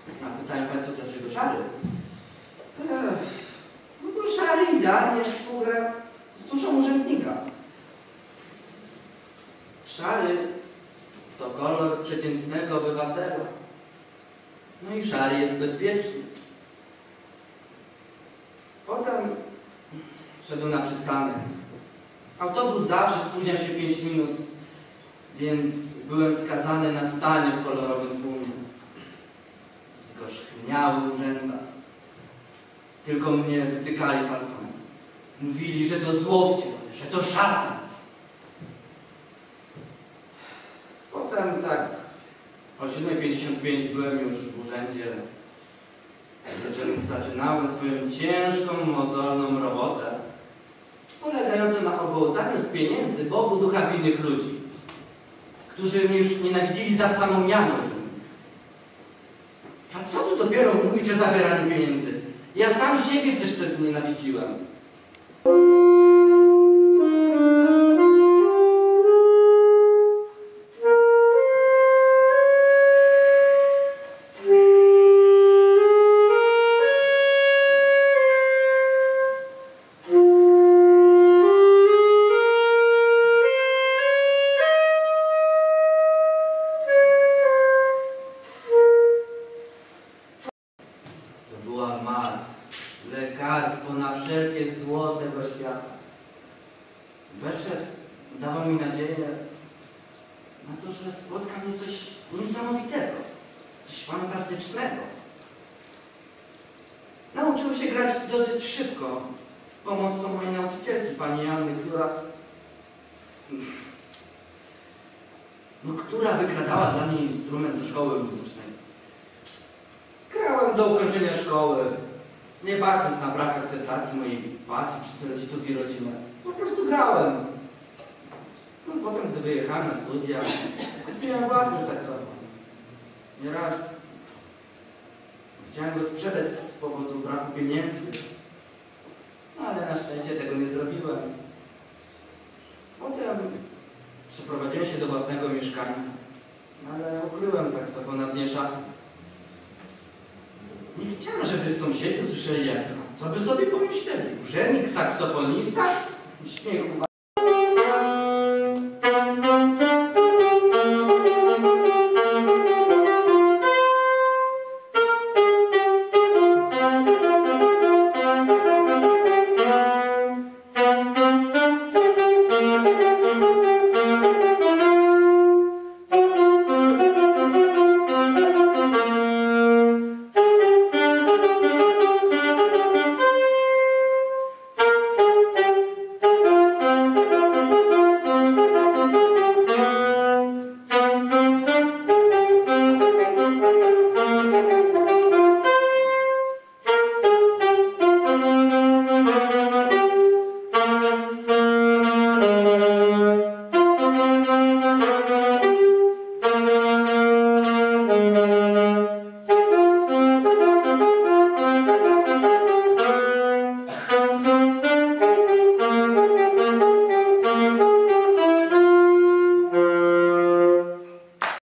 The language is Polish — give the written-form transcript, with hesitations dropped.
A pytają Państwo, dlaczego szary? No bo szary idealnie współgra z duszą urzędnika. Szary to kolor przeciętnego obywatela. No i szary jest bezpieczny. Potem szedłem na przystanek. Autobus zawsze spóźniał się 5 minut, więc byłem skazany na stanie w kolorowym tłumie. Zgorzchniały urzędas. Tylko mnie wytykali palcami. Mówili, że to złowcie, że to szatan. Potem tak o 7:55 byłem już w urzędzie. Zaczynałem swoją ciężką, mozolną robotę, polegającą na ogołcaniu z pieniędzy Bogu ducha winnych ludzi, którzy mnie już nienawidzili za samą miano urzędnika. A co tu dopiero mówić o zabieraniu pieniędzy? Ja sam siebie też wtedy nienawidziłem. Lekarstwo na wszelkie zło tego świata. Beszed dawał mi nadzieję na to, że spotka mnie coś niesamowitego, coś fantastycznego. Nauczyłem się grać dosyć szybko z pomocą mojej nauczycielki, pani Janny, która wykradała dla mnie instrument ze szkoły muzycznej. Grałem do ukończenia szkoły, nie bacząc na brak akceptacji mojej pasji przez rodziców i rodzinę. Po prostu grałem. No, potem, gdy wyjechałem na studia, kupiłem własny saksofon. Nieraz chciałem go sprzedać z powodu braku pieniędzy, ale na szczęście tego nie zrobiłem. Potem przeprowadziłem się do własnego mieszkania, ale ukryłem saksofon na dnie szafy. Nie chciałem, żeby sąsiedzi usłyszeli, co by sobie pomyśleli. Urzędnik, saksofonista? Śmiechu.